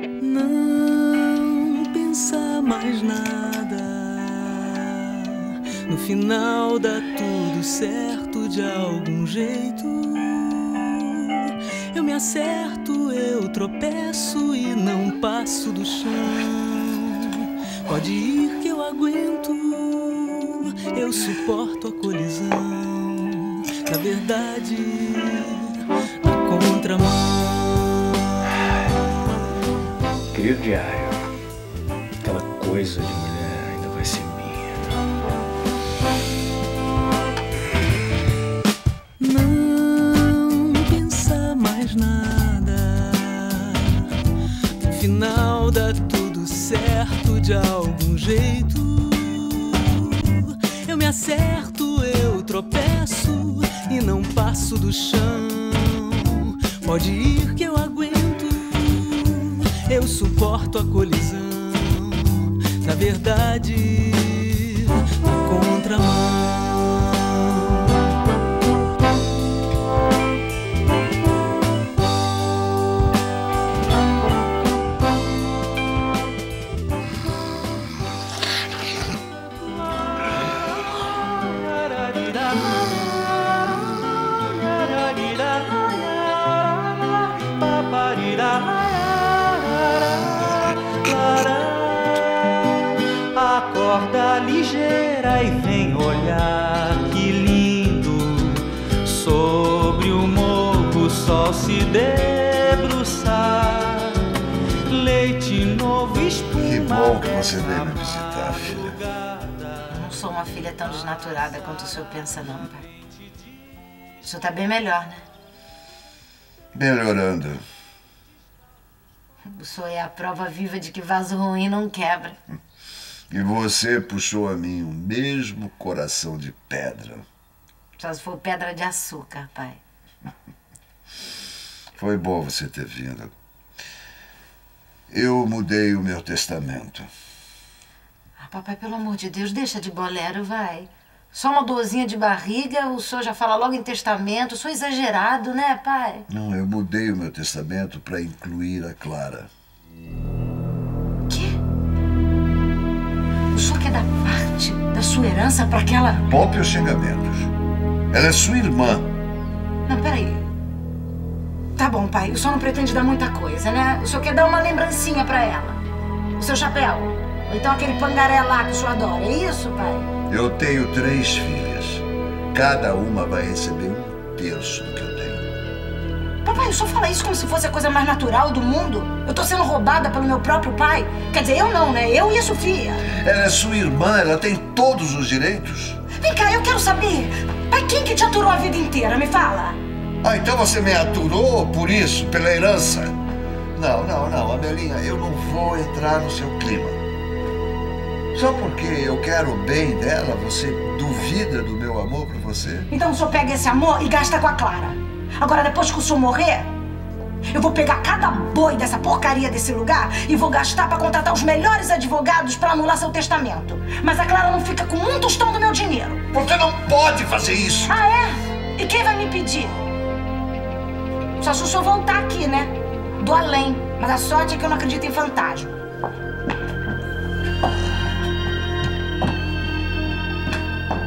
Não pensar mais nada. No final dá tudo certo de algum jeito. Eu me acerto, eu tropeço e não passo do chão. Pode ir que eu aguento, eu suporto a colisão. Na verdade, na contramão. Querido diário, aquela coisa de mulher ainda vai ser minha. Não pensar mais nada. No final dá tudo certo de algum jeito. Eu me acerto, eu tropeço e não passo do chão. Pode ir que eu aguento, eu suporto a colisão. Na verdade, na contramão. Acorda ligeira e vem olhar que lindo. Sobre o morro o sol se debruçar. Leite novo, espuma. Que bom que você veio me visitar, filha. Eu não sou uma filha tão desnaturada quanto o senhor pensa, não, pai. O senhor tá bem melhor, né? Melhorando. O senhor é a prova viva de que vaso ruim não quebra. E você puxou a mim o mesmo coração de pedra. Só se for pedra de açúcar, pai. Foi bom você ter vindo. Eu mudei o meu testamento. Ah, papai, pelo amor de Deus, deixa de bolero, vai. Só uma dorzinha de barriga, o senhor já fala logo em testamento. O senhor é exagerado, né, pai? Não, eu mudei o meu testamento para incluir a Clara. Quê? O senhor quer dar parte da sua herança para aquela... Poupe os xingamentos. Ela é sua irmã. Não, peraí. Tá bom, pai. O senhor não pretende dar muita coisa, né? O senhor quer dar uma lembrancinha pra ela. O seu chapéu. Ou então aquele pangaré lá que o senhor adora. É isso, pai? Eu tenho 3 filhas. Cada uma vai receber 1/3 do que eu tenho. Papai, o senhor fala isso como se fosse a coisa mais natural do mundo? Eu tô sendo roubada pelo meu próprio pai? Quer dizer, eu não, né? Eu e a Sofia. Ela é sua irmã, ela tem todos os direitos. Vem cá, eu quero saber. Pai, quem que te aturou a vida inteira? Me fala. Ah, então você me aturou por isso, pela herança? Não, Amelinha, eu não vou entrar no seu clima. Só porque eu quero o bem dela, você duvida do meu amor por você? Então o senhor pega esse amor e gasta com a Clara. Agora, depois que o senhor morrer, eu vou pegar cada boi dessa porcaria desse lugar e vou gastar pra contratar os melhores advogados pra anular seu testamento. Mas a Clara não fica com um tostão do meu dinheiro. Você não pode fazer isso! Ah, é? E quem vai me impedir? Só se o senhor voltar aqui, né? Do além. Mas a sorte é que eu não acredito em fantasma.